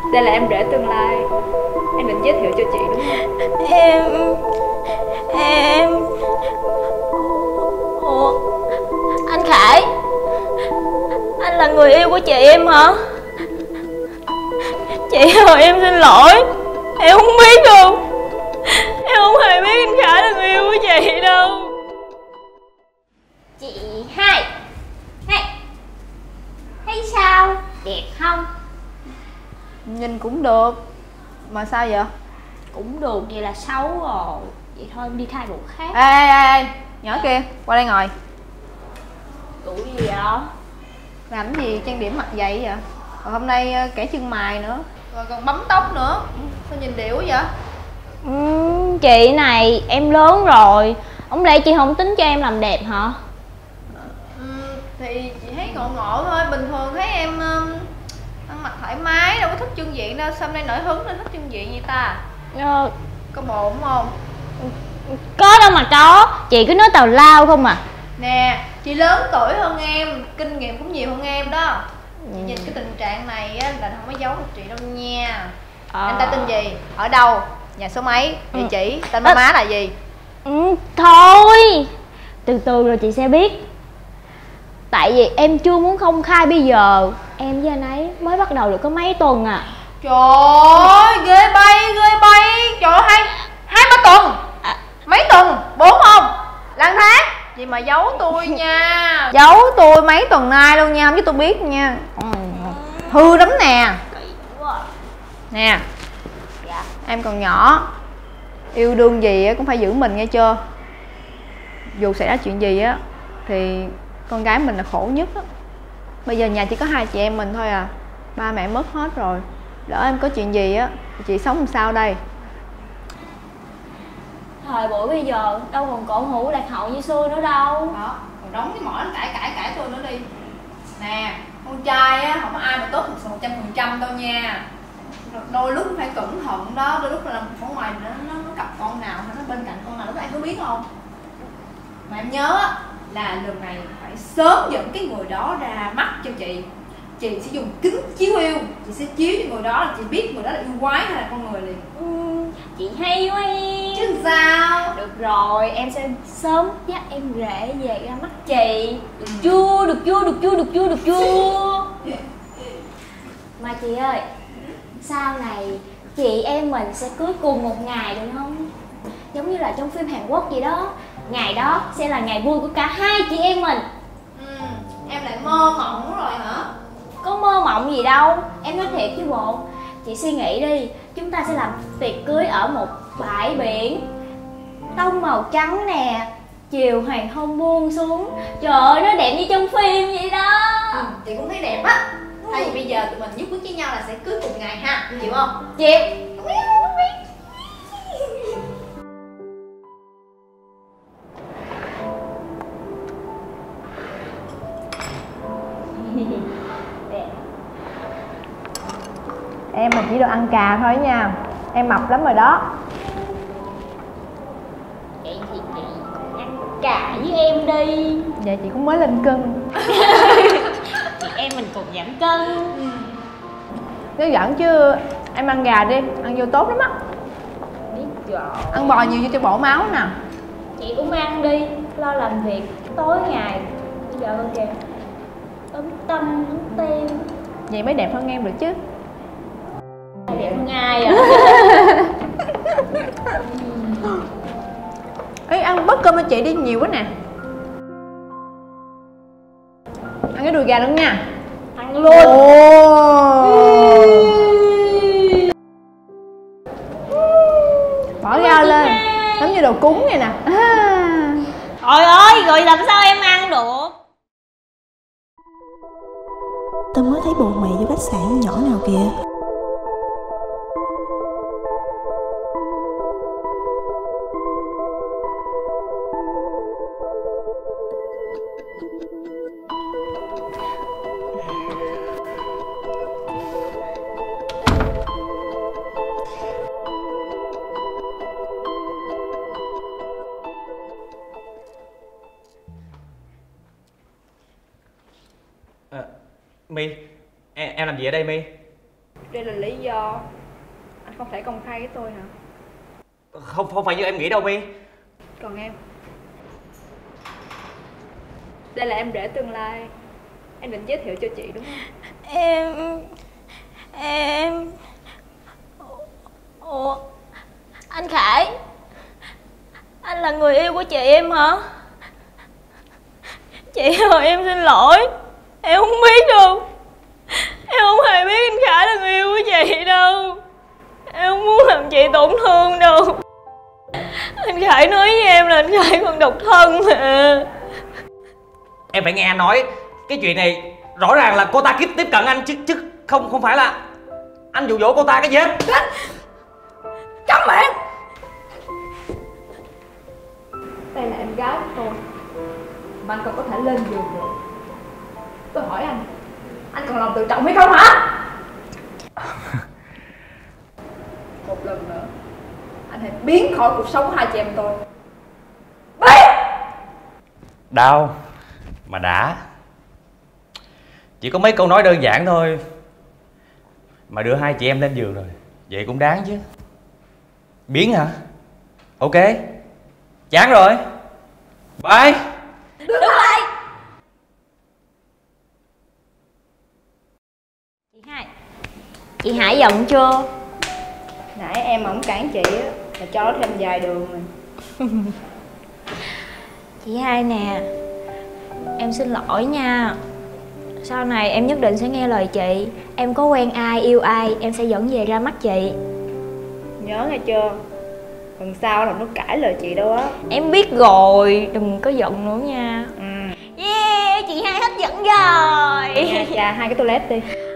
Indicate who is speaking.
Speaker 1: Đây là em rể tương lai. Em định giới thiệu cho chị đúng không?
Speaker 2: Em Ủa, anh Khải, anh là người yêu của chị em hả? Chị ơi em xin lỗi, em không biết đâu. Em không hề biết anh Khải là người yêu của chị đâu.
Speaker 3: Chị hai thấy sao, đẹp không?
Speaker 1: Nhìn cũng được. Mà sao vậy?
Speaker 3: Cũng được, vậy là xấu rồi. Vậy thôi em đi thay bộ khác.
Speaker 1: Ê nhỏ kia, qua đây ngồi.
Speaker 3: Tuổi gì vậy?
Speaker 1: Làm gì trang điểm mặt vậy vậy? Rồi hôm nay kẻ chân mày nữa, rồi còn bấm tóc nữa. Sao nhìn điệu quá vậy?
Speaker 3: Chị này em lớn rồi, không lẽ chị không tính cho em làm đẹp hả?
Speaker 1: Thì chị thấy ngộ ngộ thôi. Bình thường thấy em ăn mặc thoải mái, đâu có thích trưng diện đâu. Sao hôm nay nổi hứng nên thích trưng diện vậy ta? Có bồn không?
Speaker 3: Có đâu mà có, chị cứ nói tào lao không à.
Speaker 1: Nè, chị lớn tuổi hơn em, kinh nghiệm cũng nhiều hơn em đó. Chị nhìn cái tình trạng này á, là không có giấu được chị đâu nha. Anh ta tên gì? Ở đâu? Nhà số mấy? Địa chỉ? Tên ba má là gì?
Speaker 3: Thôi, từ từ rồi chị sẽ biết. Tại vì em chưa muốn công khai bây giờ. Em với anh ấy mới bắt đầu được có mấy tuần à.
Speaker 1: Trời ơi, ghê bay. Trời ơi, hai ba tuần. Mấy tuần? 4 không? Lang thang gì mà giấu tôi nha. Giấu tôi mấy tuần nay luôn nha, không chứ tôi biết nha. Hư lắm nè. Nè,
Speaker 3: Dạ.
Speaker 1: em còn nhỏ, yêu đương gì á cũng phải giữ mình nghe chưa. Dù xảy ra chuyện gì á thì con gái mình là khổ nhất á. Bây giờ nhà chỉ có hai chị em mình thôi à, ba mẹ mất hết rồi. Lỡ em có chuyện gì á thì chị sống làm sao đây?
Speaker 3: Thời buổi bây giờ đâu còn cổ hủ lạc hậu như xưa nữa đâu.
Speaker 1: Đó, còn đóng cái mỏ nó cãi tôi nữa đi. Nè, con trai á không có ai mà tốt thực sự 100% đâu nha. Đôi lúc phải cẩn thận đó, đôi lúc là ở ngoài nó cặp con nào hay nó bên cạnh con nào, lúc đó em có biết không? Mà em nhớ á, là lần này phải sớm dẫn cái người đó ra mắt cho chị. Chị sẽ dùng kính chiếu yêu, chị sẽ chiếu cho người đó là chị biết người đó là yêu quái hay là con người liền.
Speaker 3: Chị hay quá em.
Speaker 1: Chứ sao?
Speaker 3: Được rồi, em sẽ sớm dắt em rể về ra mắt chị. Được chưa? Mà chị ơi, sau này chị em mình sẽ cưới cùng một ngày được không? Giống như là trong phim Hàn Quốc vậy đó. Ngày đó sẽ là ngày vui của cả hai chị em mình.
Speaker 1: Em lại mơ mộng rồi hả?
Speaker 3: Có mơ mộng gì đâu, em nói thiệt chứ bộ. Chị suy nghĩ đi, chúng ta sẽ làm tiệc cưới ở một bãi biển, tông màu trắng nè, chiều hoàng hôn buông xuống. Trời ơi, nó đẹp như trong phim vậy đó.
Speaker 1: Chị cũng thấy đẹp á. Thay vì bây giờ tụi mình nhất quyết với nhau là sẽ cưới cùng ngày ha, chịu không?
Speaker 3: Chịu.
Speaker 1: Em mà chỉ được ăn cà thôi nha, em mập lắm rồi đó.
Speaker 3: Vậy thì chị ăn cà với em đi.
Speaker 1: Vậy chị cũng mới lên cân.
Speaker 3: Chị em mình cùng giảm cân.
Speaker 1: Nếu dẫn chứ em ăn gà đi, ăn vô tốt lắm á.
Speaker 3: Biết rồi.
Speaker 1: Ăn bò nhiều vô cho bổ máu nè.
Speaker 3: Chị cũng ăn đi, lo làm việc tối ngày. Bây giờ hơn kìa, ấm tâm, ấm tem.
Speaker 1: Vậy mới đẹp hơn em được chứ.
Speaker 3: Đẹp hơn ai à?
Speaker 1: Ê, ăn bớt cơm cho chị đi, nhiều quá nè. Ăn cái đùi gà luôn nha.
Speaker 3: Ăn luôn.
Speaker 1: Bỏ rau lên, giống như đồ cúng vậy nè.
Speaker 3: Trời ơi, rồi làm sao em ăn được?
Speaker 4: Tao mới thấy bồ mày vô khách sạn nhỏ nào kìa.
Speaker 5: My, em làm gì ở đây My?
Speaker 1: Đây là lý do anh không thể công khai với tôi hả?
Speaker 5: Không phải như em nghĩ đâu My.
Speaker 1: Còn em, đây là em rể tương lai. Em định giới thiệu cho chị đúng không?
Speaker 2: Em Ủa, anh Khải, anh là người yêu của chị em hả? Chị ơi, em xin lỗi, em không biết đâu. Em không hề biết anh Khải là người yêu của chị đâu. Em không muốn làm chị tổn thương đâu. Anh Khải nói với em là anh Khải còn độc thân mà.
Speaker 5: Em phải nghe anh nói. Cái chuyện này rõ ràng là cô ta tiếp cận anh chứ không phải là anh dụ dỗ cô ta cái gì hết.
Speaker 1: Câm miệng! Đây là em gái của tôi, mà anh còn có thể lên giường được. Tôi hỏi anh còn lòng tự trọng hay không hả? Một lần nữa, anh hãy biến khỏi cuộc sống của hai chị em tôi.
Speaker 5: Đâu mà đã. Chỉ có mấy câu nói đơn giản thôi mà đưa hai chị em lên giường rồi. Vậy cũng đáng chứ. Biến hả? Ok, chán rồi. Bye.
Speaker 1: Đứng lại!
Speaker 3: Chị Hải giận chưa?
Speaker 1: Nãy em ổng cản chị á, là cho nó thêm vài đường rồi.
Speaker 3: Chị Hai nè, em xin lỗi nha. Sau này em nhất định sẽ nghe lời chị. Em có quen ai, yêu ai, em sẽ dẫn về ra mắt chị.
Speaker 1: Nhớ nghe chưa? Lần sau là nó cãi lời chị đâu á.
Speaker 3: Em biết rồi, đừng có giận nữa nha.
Speaker 1: Ừ.
Speaker 3: Yeah, chị Hai hấp dẫn rồi.
Speaker 1: Chà, hai cái toilet đi.